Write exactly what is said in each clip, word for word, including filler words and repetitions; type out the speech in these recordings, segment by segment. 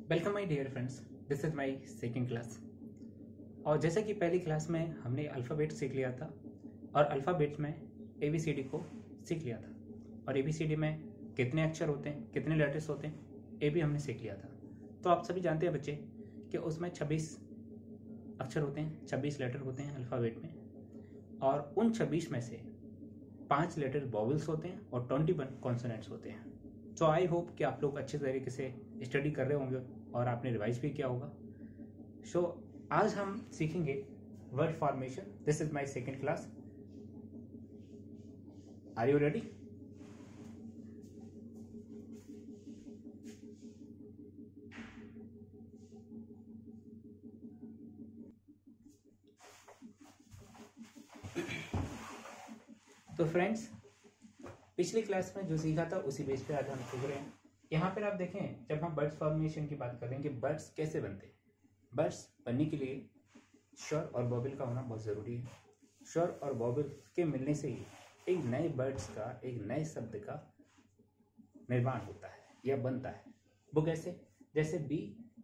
Welcome my dear friends, this is my second class. और जैसे कि पहली क्लास में हमने अल्फ़ाबेट सीख लिया था और अल्फ़ाबेट में ए बी सी डी को सीख लिया था और ए बी सी डी में कितने अक्षर होते हैं, कितने लेटर्स होते हैं, ये भी हमने सीख लिया था। तो आप सभी जानते हैं बच्चे कि उसमें छब्बीस अक्षर होते हैं, छब्बीस लेटर होते हैं अल्फ़ाबेट में, और उन छब्बीस में से पाँच लेटर वॉवल्स होते हैं और ट्वेंटी वन कॉन्सोनेंट्स होते हैं। सो आई होप कि आप लोग अच्छे तरीके से स्टडी कर रहे होंगे और आपने रिवाइज भी किया होगा। सो so, आज हम सीखेंगे word formation. This is my second class. Are you ready? तो फ्रेंड्स, पिछली क्लास में जो सीखा था उसी बेस पे आज हम सीख रहे हैं। यहाँ पर आप देखें, जब हम बर्ड्स फॉर्मेशन की बात करें कि बर्ड्स कैसे बनते हैं, बर्ड्स बनने के लिए स्वर और वॉवल का होना बहुत ज़रूरी है। स्वर और वॉवल के मिलने से ही एक नए बर्ड्स का, एक नए शब्द का निर्माण होता है या बनता है। वो कैसे? जैसे बी,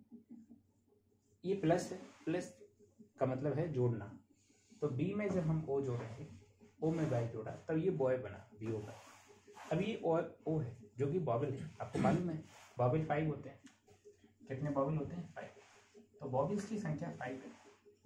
ये प्लस है, प्लस का मतलब है जोड़ना। तो बी में जब हम ओ जोड़ेंगे, ओ में वाई जोड़ा, तब ये बॉय बना, बी ओ का। अब ये ओ ओ है जो कि वॉवल है। आपको मालूम है वॉवल फाइव होते हैं। कितने वॉवल होते हैं? फाइव। तो वॉवल्स की संख्या फाइव है।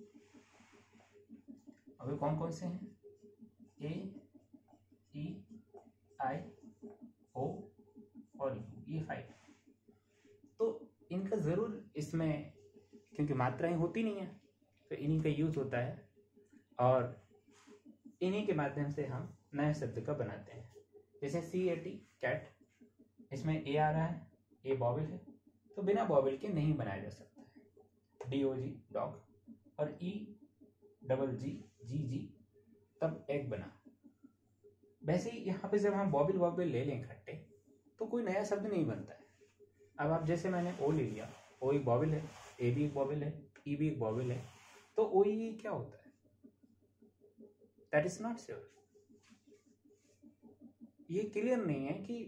अब ये कौन कौन से हैं? ए, ई, आई, ओ और यू, ये फाइव। तो इनका जरूर इसमें, क्योंकि मात्राएं होती नहीं है, तो इन्हीं का यूज होता है और इन्हीं के माध्यम से हम नए शब्द का बनाते हैं। जैसे सी ए टी, कैट, इसमें ए आ रहा है, ए वॉवल है, तो बिना वॉवल के नहीं बनाया जा सकता है। डी ओ जी, डॉग, और ई डबल जी, जी जी, तब एग बना। वैसे ही यहाँ पे जब हम वॉवल वॉवल ले लें इकट्ठे, तो कोई नया शब्द नहीं बनता है। अब आप जैसे मैंने ओ ले लिया, ओ एक वॉवल है, ए भी एक वॉवल है, ई भी एक वॉवल है, तो ओ ई क्या होता है? That is not sure. ये क्लियर नहीं है कि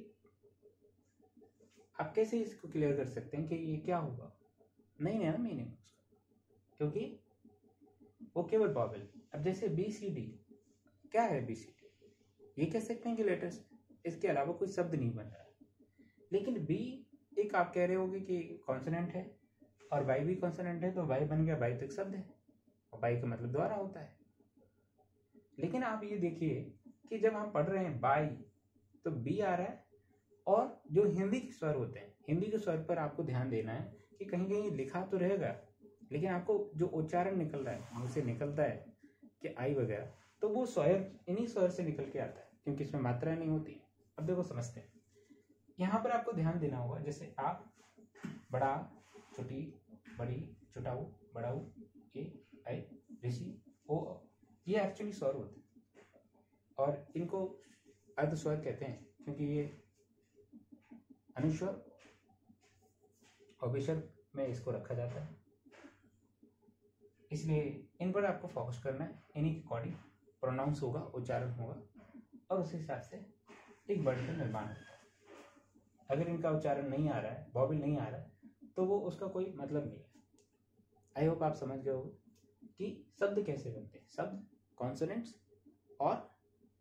आप कैसे इसको क्लियर कर सकते हैं कि ये क्या होगा। नहीं है ना मीनिंग उसका, क्योंकि वो केवल वॉवल। अब जैसे बी सी डी, क्या है बी सी डी? ये कह सकते हैं कि लेटर्स, इसके अलावा कोई शब्द नहीं बन रहा है। लेकिन बी एक आप कह रहे होगे कि कॉन्सोनेंट है और वाई भी कॉन्सोनेंट है, तो वाई बन गया, वाई तक शब्द है और वाई का मतलब द्वारा होता है। लेकिन आप ये देखिए कि जब हम पढ़ रहे हैं बाई, तो बी आ रहा है, और जो हिंदी के स्वर होते हैं, हिंदी के स्वर पर आपको ध्यान देना है कि कहीं कहीं लिखा तो रहेगा, लेकिन आपको जो उच्चारण निकल रहा है, मुंह से निकलता है कि आई वगैरह, तो वो स्वर इन्हीं स्वर से निकल के आता है, क्योंकि इसमें मात्राएं नहीं होती है। अब देखो समझते हैं, यहाँ पर आपको ध्यान देना होगा। जैसे आ, बड़ा, छोटी, बड़ी, छोटाऊ, बड़ाऊ, ए, आई, ऋषि, ओ, ये एक्चुअली स्वर होते हैं और इनको अर्ध स्वर कहते हैं, क्योंकि ये अनुस्वर और विसर्ग में इसको रखा जाता है। इसलिए इन पर आपको फोकस करना है। इन्हीं के अकॉर्डिंग प्रोनाउंस होगा, उच्चारण होगा, और उस हिसाब से एक वर्ड का निर्माण होता है। अगर इनका उच्चारण नहीं आ रहा है, वॉवल नहीं आ रहा है, तो वो उसका कोई मतलब नहीं है। आई होप आप समझ गए होगे कि शब्द कैसे बनते हैं। शब्द कॉन्सोनेंट्स और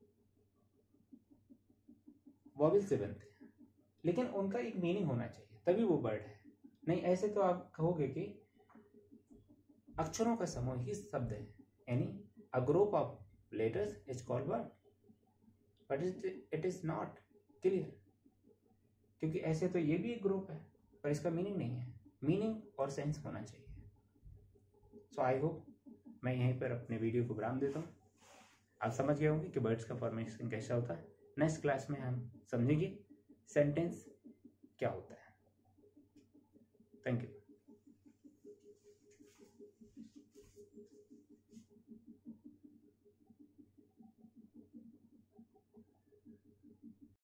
वॉवल से बनते हैं, लेकिन उनका एक मीनिंग होना चाहिए, तभी वो वर्ड है। नहीं ऐसे तो आप कहोगे कि अक्षरों का समूह ही शब्द है, यानी a group of letters is called word, but it is not clear, क्योंकि ऐसे तो ये भी एक ग्रुप है पर इसका मीनिंग नहीं है। मीनिंग और सेंस होना चाहिए। सो आई होप मैं यहीं पर अपने वीडियो को विराम देता हूँ। आप समझ गए होंगे कि वर्ड्स का फॉर्मेशन कैसा होता है। नेक्स्ट क्लास में हम समझेंगे सेंटेंस क्या होता है। Thank you.